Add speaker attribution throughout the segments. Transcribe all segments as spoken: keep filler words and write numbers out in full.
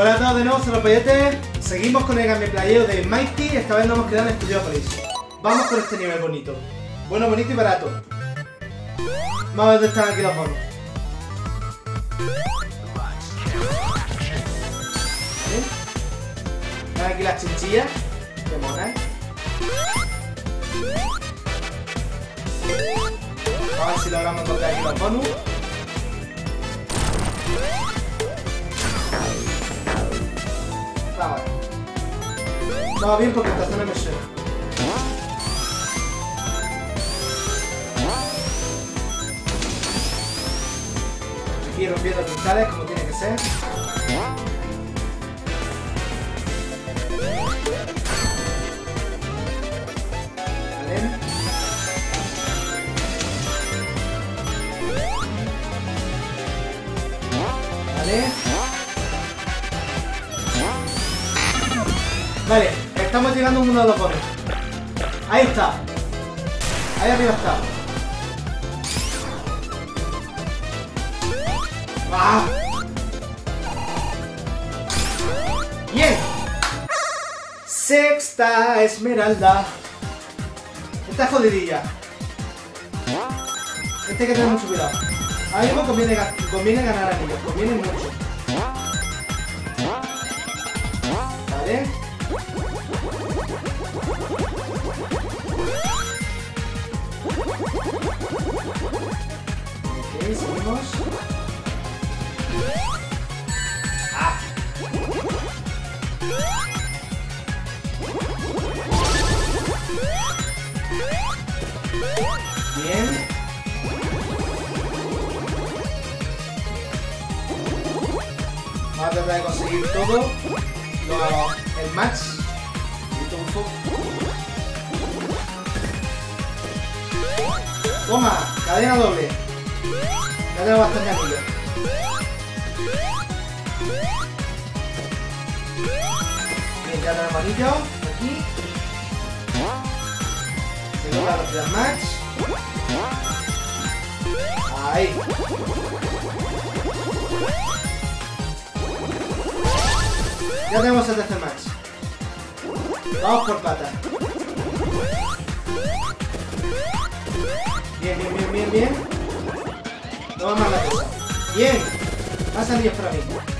Speaker 1: Hola a todos de nuevo, soy Ropollete. Seguimos con el gameplayeo de Mighty. Esta vez nos hemos quedado en Studiopolis. Vamos con este nivel bonito. Bueno, bonito y barato. Vamos a ver dónde están aquí los bonos. ¿Vale? Están aquí las chinchillas. Qué mona, ¿eh? Vamos a ver si logramos encontrar aquí los bonus. Vamos. Vamos bien porque esta zona me suena. Aquí rompiendo cristales como tiene que ser. Vale. Vale. Vale, estamos llegando a uno de los bonos. Ahí está. Ahí arriba está. ¡Ah! ¡Bien! Sexta esmeralda. Esta es jodidilla. Este hay que tener mucho cuidado. Ahora mismo conviene, conviene ganar anillos. Conviene mucho. Vale. Ok, seguimos. Ah. Bien. Vamos a tratar de conseguir todo lo, el match. Toma, cadena doble. Ya tengo bastante anillo. Bien, ya tenemos anillo. Aquí. Segunda velocidad max. Ahí. Ya tenemos el tercer max. Vamos por pata. Bien, bien, bien, bien, bien. No va mal la cosa. Bien. Más anillos para mí.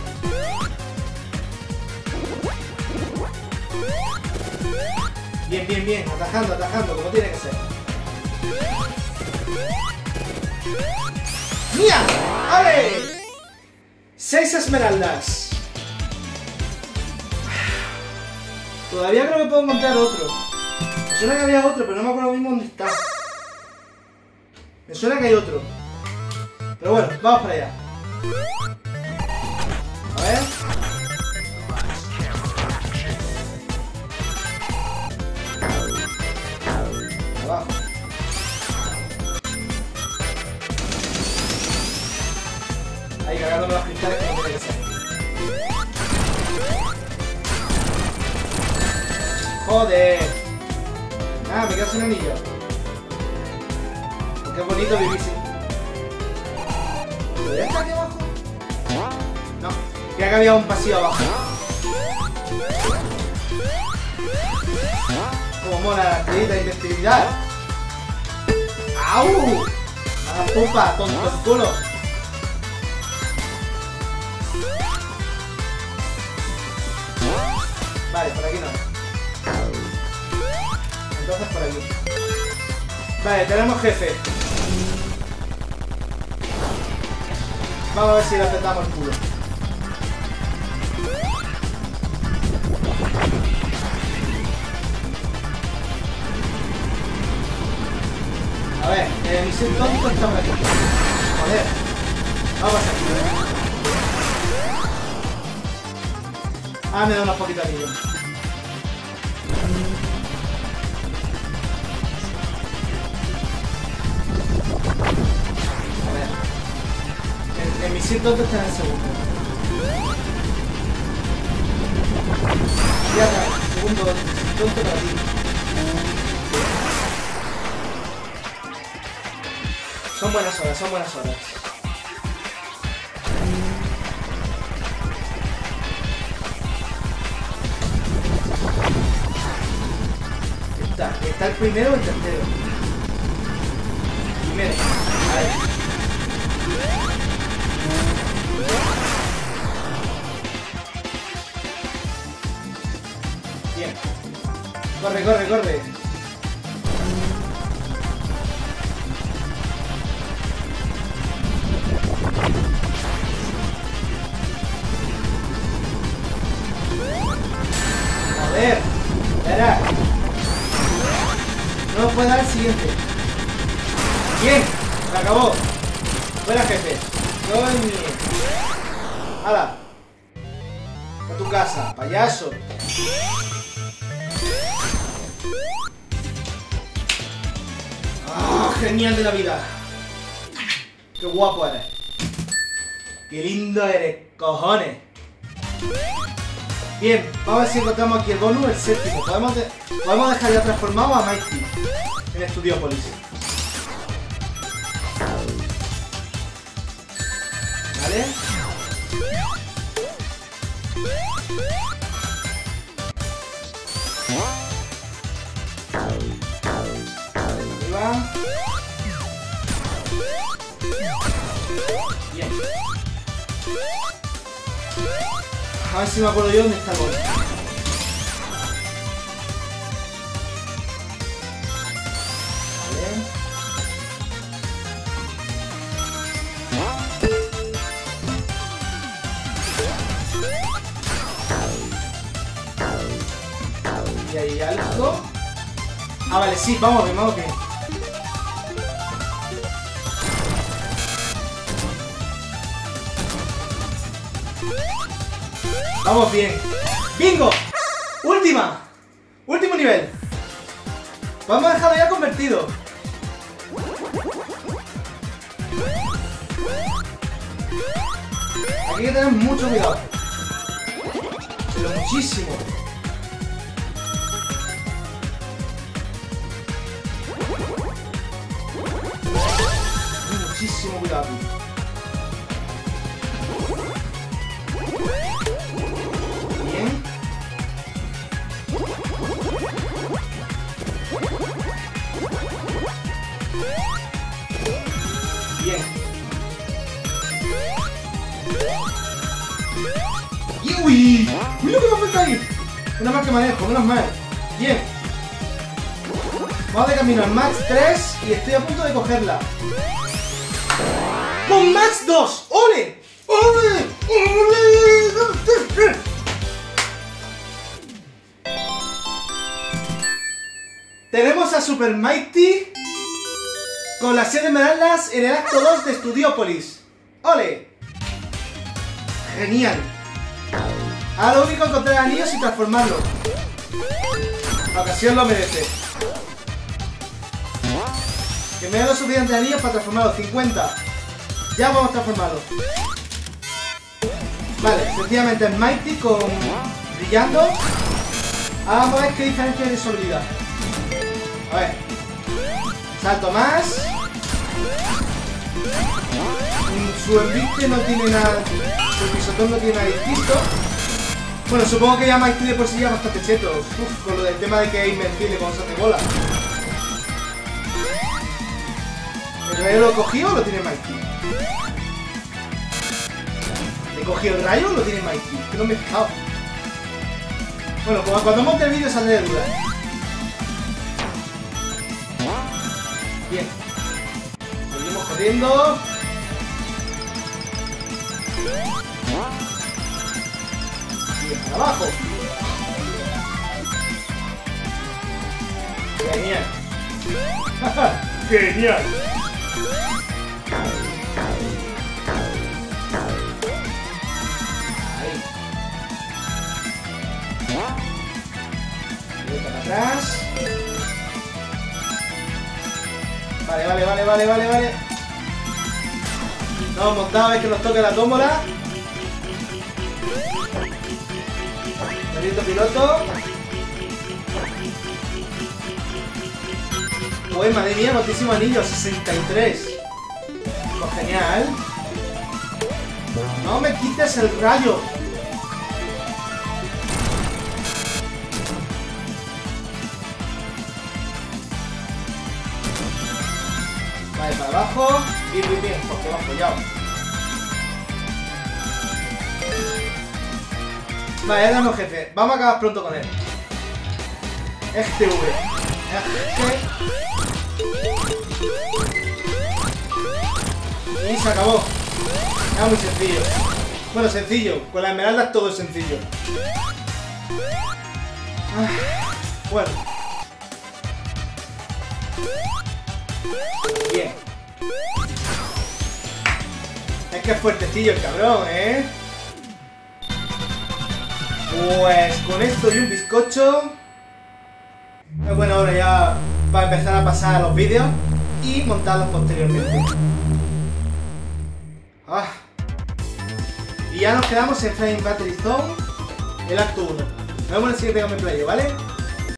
Speaker 1: Bien, bien, bien. Atajando, atajando, como tiene que ser. ¡Mía! ¡Vale! Seis esmeraldas. Todavía creo que puedo encontrar otro. Me suena que había otro, pero no me acuerdo mismo dónde está. Me suena que hay otro. Pero bueno, vamos para allá. A ver. Abajo. Ahí cargándome los cristales como tiene que ser. Joder. Ah, me quedo sin anillo. Qué bonito vivir sin... ¿Podría estar aquí abajo? No. Ya que había un pasillo abajo. Como mola la estrellita de invencibilidad. ¡Au! A la pupa, tonto el culo. Vale, por aquí no. Entonces por aquí. Vale, tenemos jefe. Vamos a ver si le apretamos el culo. A ver, el misil tonto está por aquí. Joder. Vamos a pasar. Ah, me da unos poquitos anillos. El misil tonto está en el segundo. Ya está, segundo tonto para ti. Son buenas horas, son buenas horas. pregunta, ¿está el primero o el tercero? Primero. Ahí. Bien. Corre, corre, corre. Joder. Espera. No puede dar el siguiente. Bien. Se acabó. Fuera, jefe. Coño. ¡Hala! A tu casa, payaso. ¡Ah! Genial de la vida. Qué guapo eres. Qué lindo eres, cojones. Bien, vamos a ver si encontramos aquí el bonus, el séptimo. Podemos, de podemos dejar ya transformado a Mighty en Studiopolis. ¿Vale? Ahí va. Bien. A ver si me acuerdo yo dónde está el gol. Y ahí algo. Ah, vale, sí, vamos bien, vamos bien. Vamos bien. ¡Bingo! ¡Última! Último nivel. Vamos a dejarlo ya convertido. Aquí hay que tener mucho cuidado. Pero muchísimo. Muchísimo cuidado. Bien. Bien. Y uy, uy, lo que me falta ahí. Menos mal que manejo, menos mal. Bien. Vamos de camino al Max tres y estoy a punto de cogerla. ¡Con Max dos! ¡Ole! ¡Ole! ¡Ole! Tenemos a Super Mighty con las siete esmeraldas en el acto dos de Studiopolis. ¡Ole! Genial. Ahora lo único es encontrar anillos y transformarlo. La ocasión lo merece. Que me den los suficientes anillos para transformarlo. cincuenta. Ya vamos a transformarlo. Vale, sencillamente es Mighty con brillando. Ahora vamos a ver qué diferencia hay de su habilidad. A ver. Salto más. Su embiste no tiene nada. Su pisotón no tiene nada distinto. Bueno, supongo que ya Mighty de por sí ya es bastante cheto. Uf, con lo del tema de que es invencible cuando se hace bola. ¿El rayo lo cogió o lo tiene Mighty? ¿Le cogió el rayo o lo tiene Mighty? Que no me he fijado. Bueno, pues cuando monte el vídeo saldré de duda. Bien. Seguimos corriendo. Bien, para abajo. Genial. Genial. Ahí. Vuelta para atrás. Vale, vale, vale, vale, vale, vale. No hemos montado, a ver que nos toque la tómbola. Perrito piloto. Uy, madre mía, muchísimo anillo, sesenta y tres. Pues genial. No me quites el rayo. Ahí para abajo. Bien, bien, bien, porque va follado. Vale, ya tenemos jefe. Vamos a acabar pronto con él. Este V. Este. Y se acabó. Era muy sencillo. Bueno, sencillo. Con las esmeraldas todo es sencillo. Ah, bueno. Bien. Es que es fuertecillo el cabrón, ¿eh? Pues con esto y un bizcocho es buena hora ya para empezar a pasar a los vídeos y montarlos posteriormente. Ah. Y ya nos quedamos en Flying Battery Zone, el acto uno. Nos vemos en el siguiente gameplay, ¿vale?